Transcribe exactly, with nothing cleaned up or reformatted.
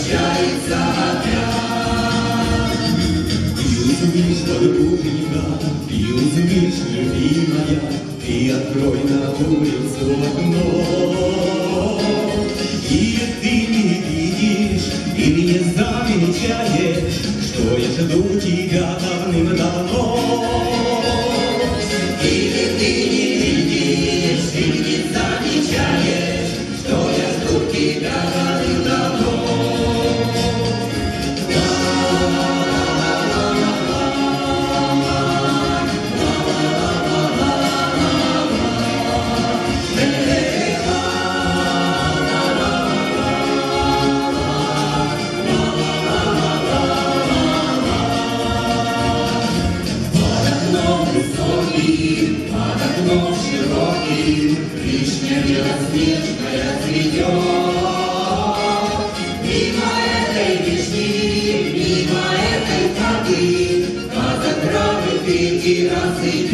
кончается опять. Ты узришь, подруга, ты узришь, любимая, ты открой на улицу окно. И ты не видишь, и не замечаешь, что я жду тебя давным-давно. Или ты не видишь, и не замечаешь, что я жду тебя давным-давно. Под окном широким вишня белоснежная цветет. Мимо этой вишни, мимо этой травы, казак травы ты и разы.